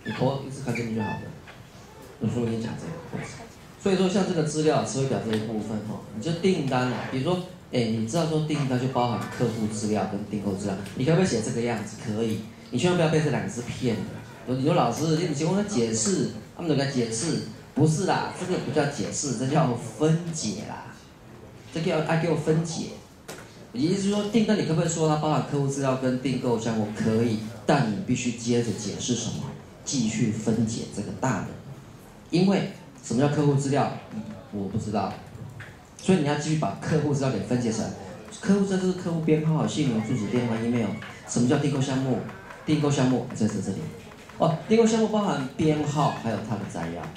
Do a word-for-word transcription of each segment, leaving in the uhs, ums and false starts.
你头一次看进去就好了。我说跟你讲这个过程。所以说，像这个资料词汇表这一部分哈，你就订单啊，比如说，哎，你知道说订单就包含客户资料跟订购资料，你可不可以写这个样子？可以，你千万不要被这两个字骗了。有有老师，你请问他解释，他们都该解释，不是啦，这个不叫解释，这叫分解啦，这个要爱给我分解。也就是说，订单你可不可以说它包含客户资料跟订购项目？可以，但你必须接着解释什么？继续分解这个大的，因为什么叫客户资料？我不知道，所以你要继续把客户资料给分解成客户资料就是客户编号、姓名、住址、电话、email。什么叫订购项目？订购项目在这这里。哦，订购项目包含编号，还有它的摘要。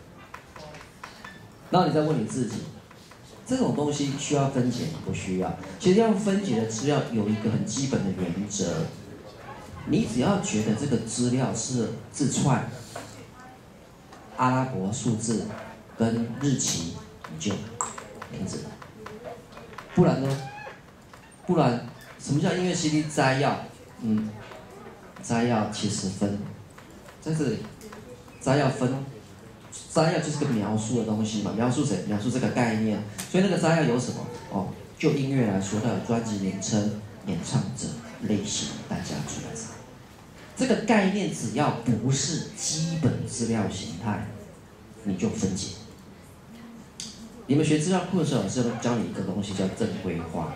然后你再问你自己，这种东西需要分解吗？不需要。其实要分解的资料有一个很基本的原则，你只要觉得这个资料是字串、阿拉伯数字跟日期，你就停止。不然呢？不然什么叫音乐 C D 摘要？嗯，摘要其实分在这里，摘要分。摘要就是个描述的东西嘛，描述谁？描述这个概念。所以那个摘要有什么？哦，就音乐来说，它有专辑名称、演唱者、类型，大家出来查。这个概念只要不是基本资料形态，你就分解。你们学资料库的时候，老师教你一个东西叫正规化，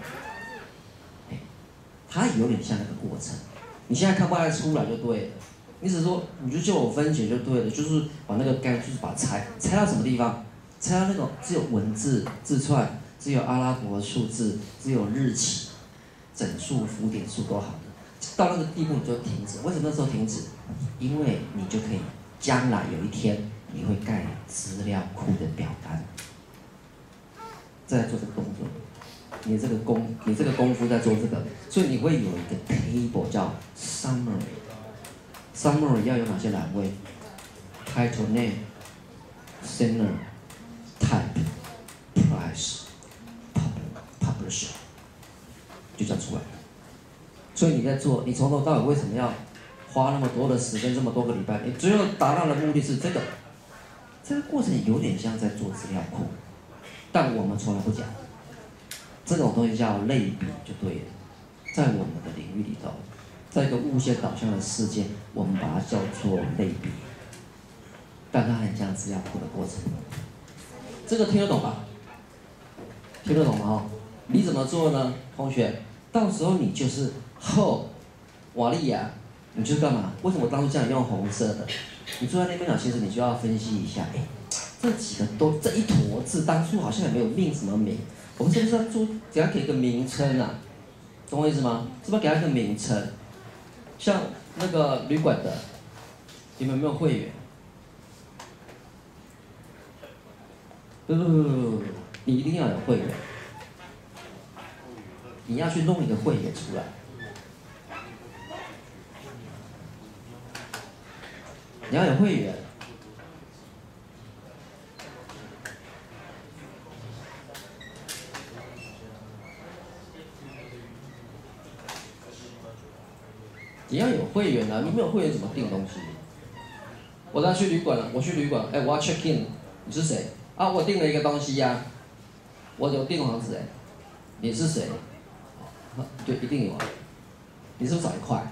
它有点像那个过程。你现在看不太出来就对了。你只是说，你就叫我分解就对了，就是把那个概，就是把拆拆到什么地方？拆到那种只有文字字串，只有阿拉伯数字，只有日期，整数、浮点数都好的。到那个地步你就停止。为什么那时候停止？因为你就可以将来有一天你会盖资料库的表单，再做这个动作。你这个功，你这个功夫在做这个，所以你会有一个 table 叫 summary。Summary 要有哪些栏位 ？Title name, singer, type, price, publisher， 就这样出来。所以你在做，你从头到尾为什么要花那么多的时间，这么多个礼拜？你最后达到的目的是这个。这个过程有点像在做资料库，但我们从来不讲。这种东西叫类比就对了，在我们的领域里头。在一个物线导向的世界，我们把它叫做类比，但它很像资料库的过程。这个听得懂吧？听得懂吗？哦，你怎么做呢，同学？到时候你就是后瓦利亚，你就干嘛？为什么我当初这样用红色的？你坐在那边呢，其实你就要分析一下，哎，这几个都这一坨字，当初好像也没有命什么名，我们是不是要做给它给一个名称啊？懂我意思吗？是不是给它一个名称？像那个旅馆的，你们有没有会员？不不不不不，你一定要有会员，你要去弄一个会员出来。你要有会员，你要有会员啊！你没有会员怎么订东西？我要去旅馆了，我去旅馆，哎，我要 check in， 你是谁？啊，我订了一个东西呀、啊，我有订房子哎，你是谁？对，一定有啊。你是不是少一块？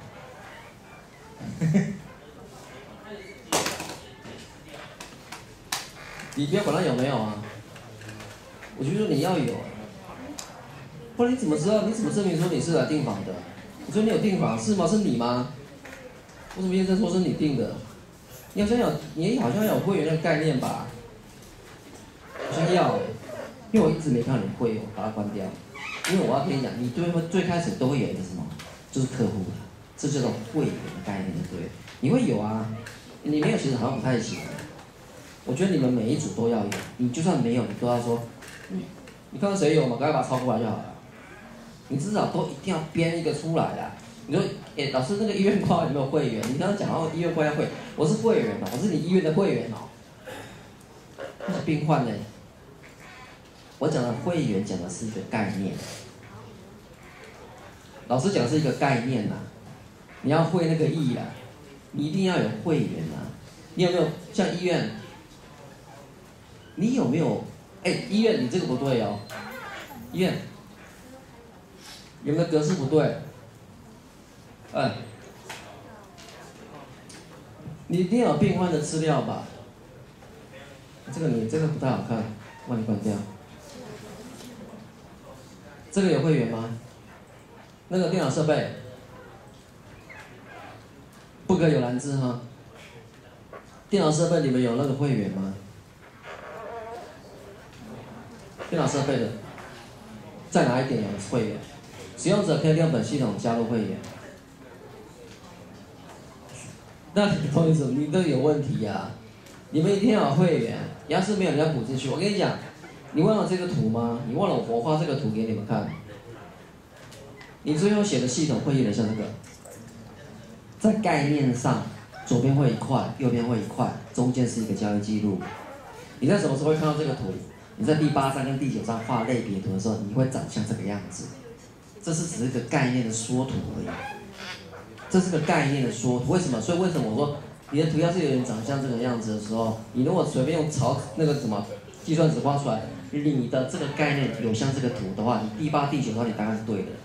你不要管他有没有啊，我就说你要有，不然你怎么知道？你怎么证明说你是来订房的？你说你有订房是吗？是你吗？为什么验证说是你订的？你好像有，你好像有会员的概念吧？好像要，因为我一直没看到你会员，我把它关掉。因为我要跟你讲，你最最开始都会有一个什么，就是客户的，这叫做会员的概念，对不对？你会有啊，你没有其实好像不太行。我觉得你们每一组都要有，你就算没有，你都要说，嗯，你看到谁有嘛，赶快把它抄过来就好了。你至少都一定要编一个出来啦。你说，哎，老师那个医院挂有没有会员？你刚刚讲到医院挂要会，我是会员嘛，我是你医院的会员哦。那是病患呢？我讲的会员讲的是一个概念，老师讲的是一个概念呐，你要会那个意啦。 你一定要有会员啊！你有没有像医院？你有没有？哎、欸，医院你这个不对哦，医院有没有格式不对？哎、欸，你一定要有病患的资料吧？这个你这个不太好看，帮你关掉。这个有会员吗？那个电脑设备不可有蓝字哈。电脑设备你们有那个会员吗？电脑设备的，在哪一点有会员？使用者可以利用本系统加入会员。那你懂意思？你都有问题呀、啊！你们一定要有会员，要是没有，你要补进去。我跟你讲，你忘了这个图吗？你忘了我画这个图给你们看。你最后写的系统会议的像这个，在概念上，左边会一块，右边会一块，中间是一个交易记录。你在什么时候会看到这个图？你在第八章跟第九章画类别图的时候，你会长像这个样子。这是只是一个概念的缩图而已。这是个概念的缩图，为什么？所以为什么我说你的图要是有点长像这个样子的时候，你如果随便用草那个什么计算纸画出来，你的这个概念有像这个图的话，你第八、第九章你答案是对的。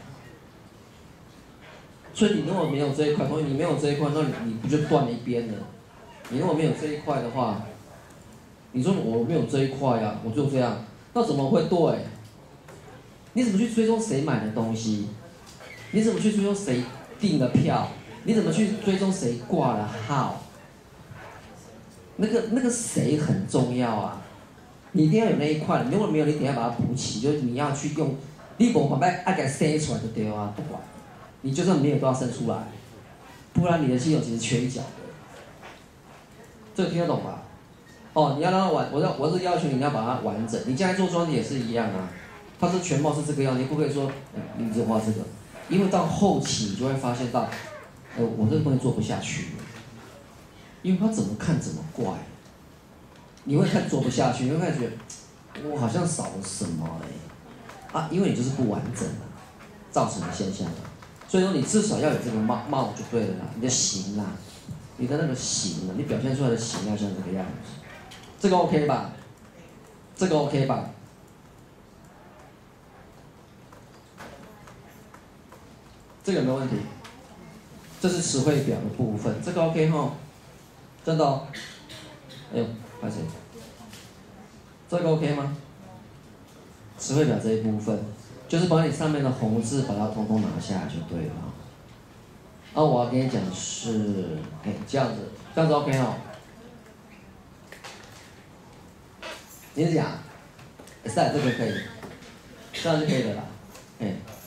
所以你如果没有这一块，同学你没有这一块，那你你不就断了一边了？你如果没有这一块的话，你说我没有这一块啊，我就这样，那怎么会对？你怎么去追踪谁买的东西？你怎么去追踪谁订的票？你怎么去追踪谁挂了号？那个那个谁很重要啊！你一定要有那一块，如果没有，你等一下把它补齐，就是你要去用，你无法要爱给它生出来就对啊，不管，你就算没有都要生出来，不然你的系统其实缺一角的。这个听得懂吧？哦，你要让它完，我要我是要求你要把它完整。你将来做装置也是一样啊，它是全貌是这个样，你不可以说，嗯、你只画这个，因为到后期你就会发现到，呃，我这个东西做不下去了，因为它怎么看怎么怪，你会看做不下去，你会看觉得，我好像少了什么哎、欸，啊，因为你就是不完整啊，造成的现象啊，所以说你至少要有这个貌貌就对了啦，你的形啦，你的那个形啊，你表现出来的形要像这个样子。这个 OK 吧？这个 OK 吧？这个有没有问题？这是词汇表的部分，这个 OK 哈？真的哦？哎呦，拍谁？这个 OK 吗？词汇表这一部分，就是把你上面的红字把它统统拿下来就对了。啊，我要跟你讲是，哎，这样子，这样子 OK 哦？你是讲，是这个可以，这样就可以了啦，哎。